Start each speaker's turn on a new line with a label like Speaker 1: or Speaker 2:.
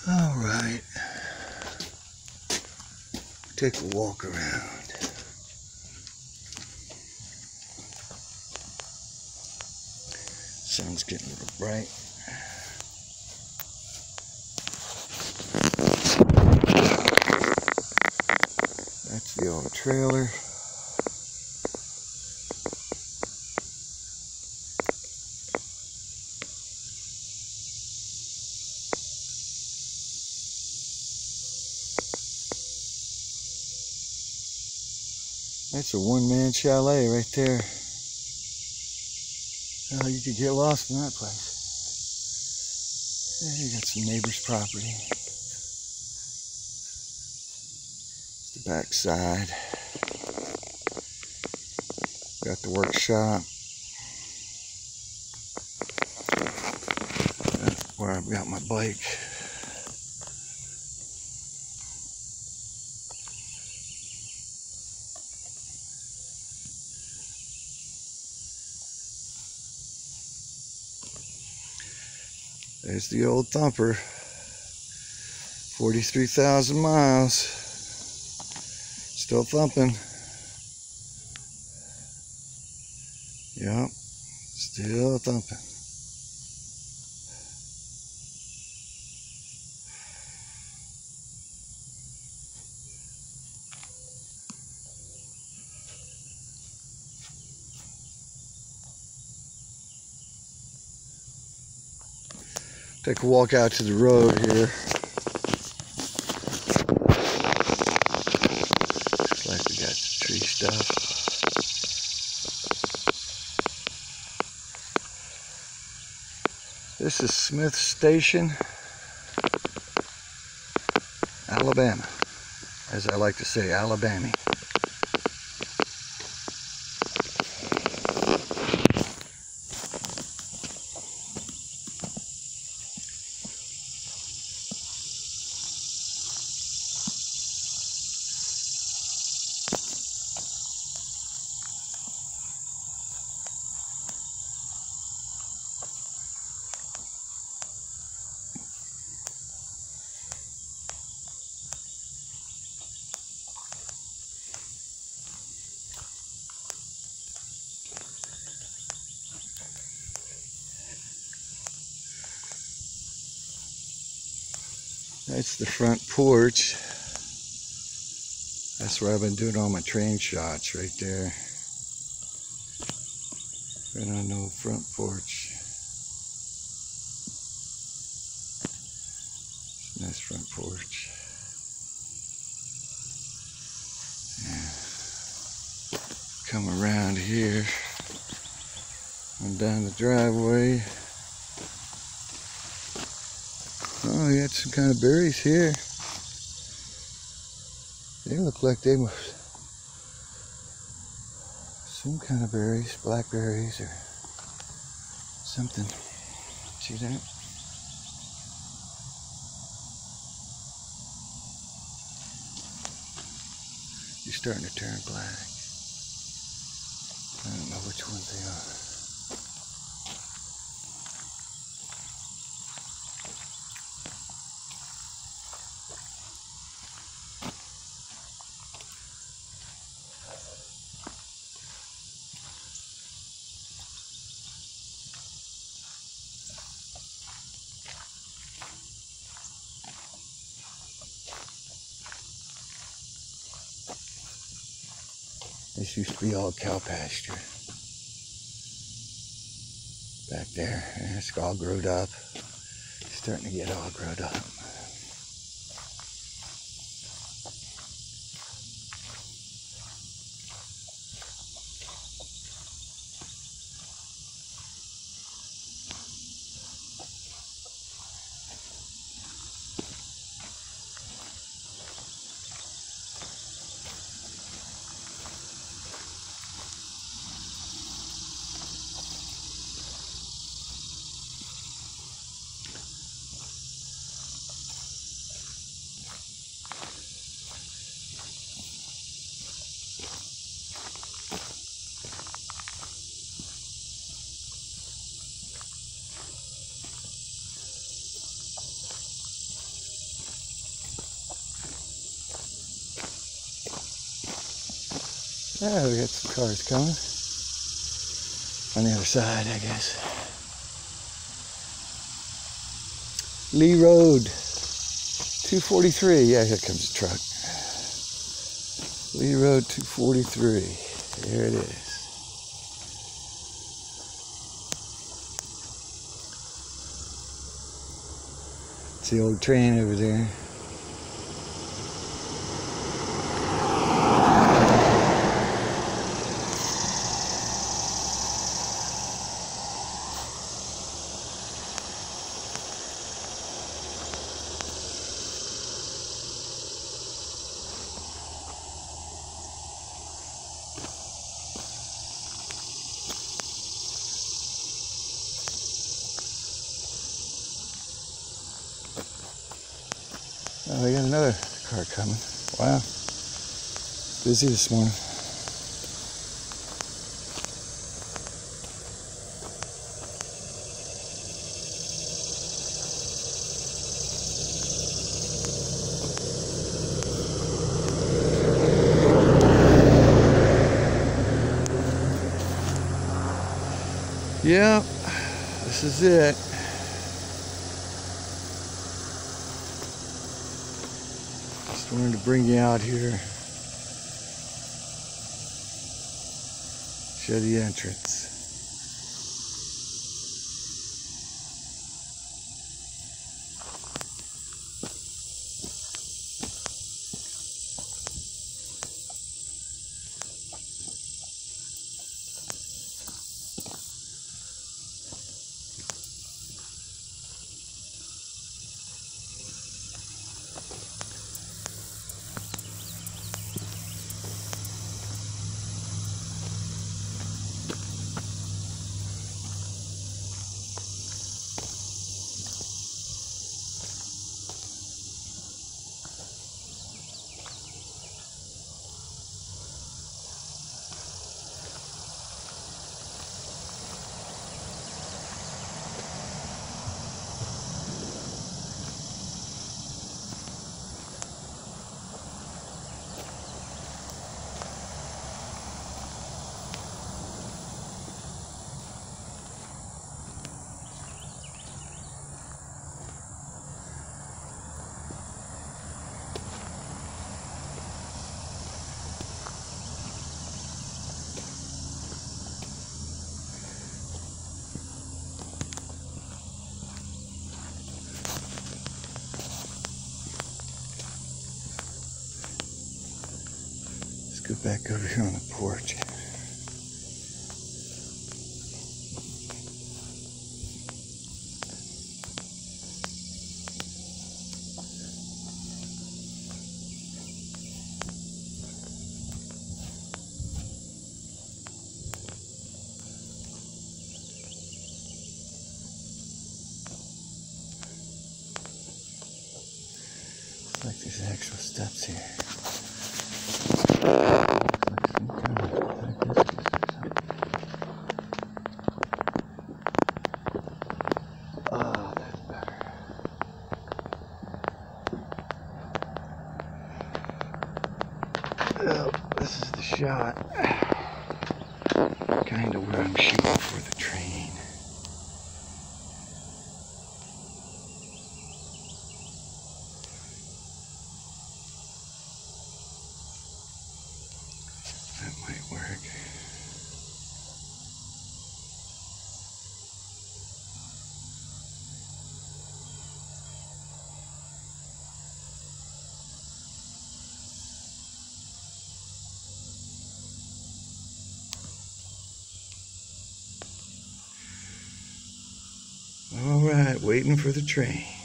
Speaker 1: All right. Take a walk around. Sun's getting a little bright. That's the old trailer. That's a one-man chalet right there. Oh, you could get lost in that place. Yeah, you got some neighbor's property. It's the back side. Got the workshop. That's where I've got my bike. There's the old thumper. 43,000 miles. Still thumping. Yep, still thumping. Take a walk out to the road here. Looks like we got the tree stuff. This is Smith Station, Alabama. As I like to say, Alabama. That's the front porch. That's where I've been doing all my train shots, right there. Right on the front porch. Nice front porch. Yeah. Come around here and down the driveway. Oh, you got some kind of berries here. They look like they were some kind of berries, blackberries or something. See that? You're starting to turn black. I don't know which ones they are. This used to be all cow pasture. Back there, and it's all growed up. It's starting to get all growed up. Oh, we got some cars coming. On the other side, I guess. Lee Road, 243. Yeah, here comes the truck. Lee Road 243. There it is. It's the old train over there. Oh, we got another car coming. Wow. Busy this morning. Yeah, this is it. Just wanted to bring you out here. Show the entrance. Go back over here on the porch. It's like there's actual steps here. Oh, that's better. Oh, this is the shot. Kind of where I'm shooting for the train. That might work. All right, waiting for the train.